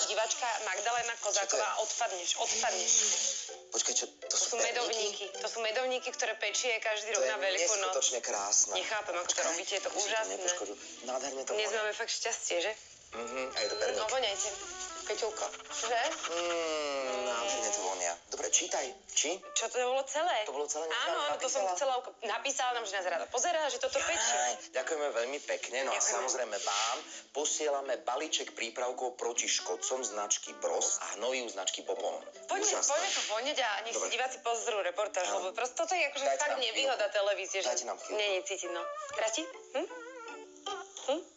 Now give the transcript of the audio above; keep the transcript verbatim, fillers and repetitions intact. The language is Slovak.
diváčka Magdalena Kozáková, odpadneš, odpadneš. Počkaj, čo, to, To sú sú medovníky. To sú medovníky, ktoré pečie každý rok na Veľkú noc. To je neskutočne krásne. Nechápem, ako to robíte, je to úžasné. Nádherne to Dnes vonia. máme fakt šťastie, že? Mhm, a je to perník. No, voňajte. Peťulko. Že? Mmm, nádherne to vonia. Dobre, čítaj. Či? Čo to bolo celé? To bolo celé, Áno, áno, to som chcela... Napísala nám, že nás rada pozerá, že toto pečie. Aj, ďakujeme veľmi pekne. No a Ďakujeme. samozrejme vám posielame balíček prípravkov proti škodcom značky Bros a hnojív značky Popon. Poďme, Úžasné. poďme to voňať a nech Dobre. si diváci pozrú reportáž, Áno. lebo proste toto je akože Dajte fakt nám nevýhoda chvíľku. televízie, že Dajte nám chvíľku. nie je cítiť, no. Krati? Hm? Hm?